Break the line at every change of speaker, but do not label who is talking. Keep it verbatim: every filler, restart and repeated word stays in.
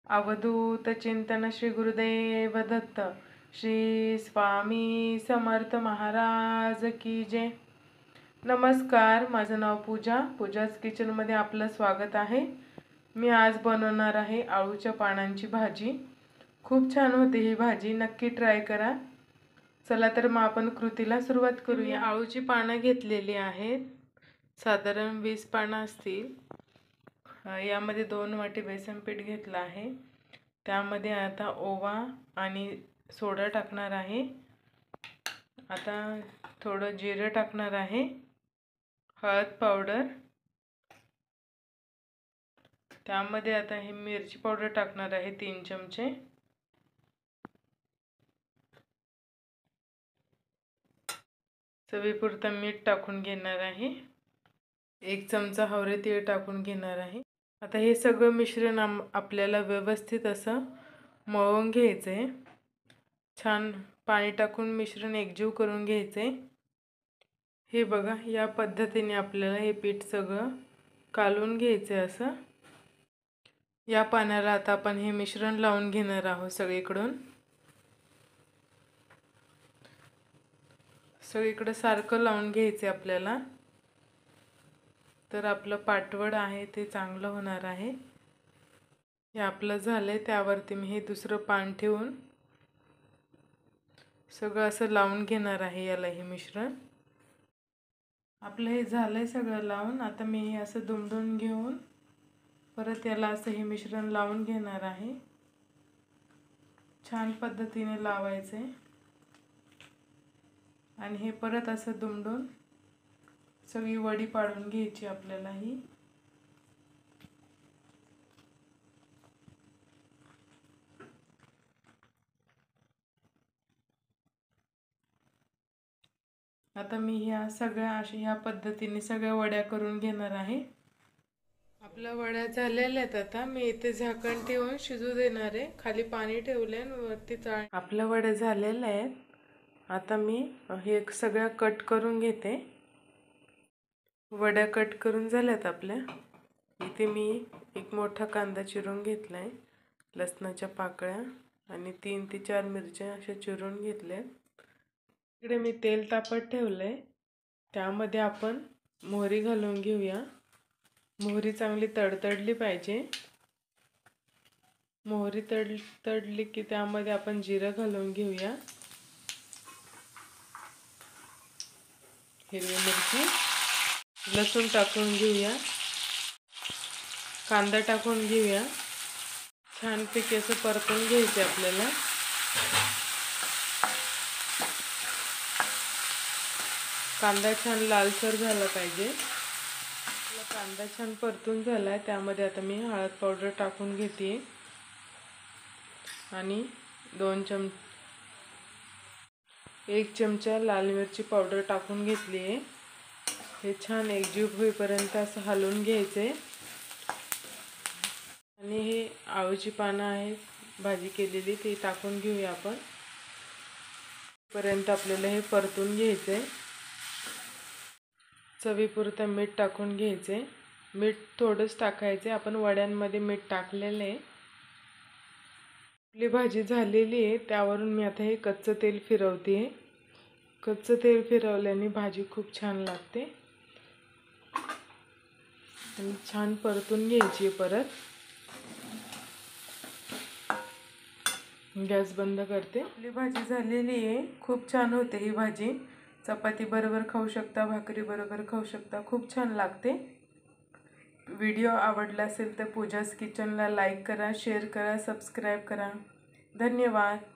अवधूत चिंतन श्री गुरुदेव दत्त श्री स्वामी समर्थ महाराज की जय। नमस्कार, माझं नाव पूजा। पूजाच किचनमध्ये आपलं स्वागत आहे। मी आज बनवणार आहे आळूच्या पानांची भाजी। खूप छान होते ही भाजी, नक्की ट्राय करा। चला तर मग आपण कृतीला सुरुवात करूया। आळूची पानं घेतलेली आहेत, साधारण वीस पानं असतील। यामध्ये दोन वाटी बेसन पीठ घेतलं आहे। त्यामध्ये आता ओवा आणि सोडा टाकणार आहे। आता थोडं जिरं टाकणार आहे, हळद पावडर, त्यामध्ये आता हे मिरची पावडर टाकणार आहे तीन चमचे, चवीपुरतं मीठ टाकून घेणार आहे, एक चमचा हवरे तीळ टाकून घेणार आहे। आता हे सगळं मिश्रण आपल्याला व्यवस्थित असं मळून घ्यायचे। छान पाणी टाकून मिश्रण एकजीव करून घ्यायचे। हे बघा, या पद्धतीने आपल्याला हे पीठ सगळं कालवून घ्यायचे असं। या पाण्याला आता आपण हे मिश्रण लावून घेणार आहोत सगळीकडून। सगळीकडे सारखं लावून घ्यायचे आपल्याला, तर आपलं पाटवड आहे ते चांगलं होणार आहे। हे आपलं झालंय, त्यावरती मी हे दुसरं पान ठेवून सगळं असं लावून घेणार आहे याला हे मिश्रण। आपलं हे झालंय सगळं लावून। आता मी हे असं दुमडून घेऊन परत याला असं हे मिश्रण लावून घेणार आहे। छान पद्धतीने लावायचे आणि हे परत असं दुमडून सगळी वडी पाडून घ्यायची आपल्याला ही। आता मी ह्या सगळ्या अशा ह्या पद्धतीने सगळ्या वड्या करून घेणार आहे। आपल्या वड्या झालेल्या आहेत। आता मी इथे झाकण ठेवून शिजू देणार आहे। खाली पाणी ठेवले आणि वरती चाळ। आपल्या वड्या झालेल्या आहेत। आता मी हे सगळ्या कट करून घेते। वड्या कट करून झाल्यात आपल्या। इथे मी एक मोठा कांदा चिरून घेतलाय, लसणाच्या पाकळ्या आणि तीन ते चार मिरच्या अशा चिरून घेतल्या। इकडे मी तेल तापत ठेवलंय, त्यामध्ये आपण मोहरी घालून घेऊया। मोहरी चांगली तडतडली पाहिजे। मोहरी तड तडली की त्यामध्ये आपण जिरं घालून घेऊया, हिरवी मिरची, लसूण टाकून घेऊया, कांदा टाकून घेऊया। छानपैकी असं परतून घ्यायचे आपल्याला। कांदा छान लालसर झाला पाहिजे। कांदा छान परतून झालाय, त्यामध्ये आता मी हळद पावडर टाकून घेते आणि दोन चम एक चमचा लाल मिरची पावडर टाकून घेतली आहे। हे छान एकजीव होईपर्यंत असं हलवून घ्यायचे आणि हे आळूची पानं आहेत भाजी केलेली ती टाकून घेऊया आपण। पर्यंत आपल्याला हे परतून घ्यायचे। चवीपुरतं मीठ टाकून घ्यायचे। मीठ थोडंच टाकायचे, आपण वड्यांमध्ये मीठ टाकलेले आहे। आपली भाजी झालेली आहे, त्यावरून मी आता हे कच्चं तेल फिरवते। कच्चं तेल फिरवल्याने भाजी खूप छान लागते आणि छान परतून घ्यायची परत। गॅस बंद करते। आपली भाजी झालेली आहे, खूप छान होते ही भाजी। चपाती बरोबर खाऊ शकता, भाकरी बरोबर खाऊ शकता, खूप छान लागते। व्हिडिओ आवडला असेल तर पूजाज किचनला लाईक करा, शेअर करा, सबस्क्राईब करा। धन्यवाद।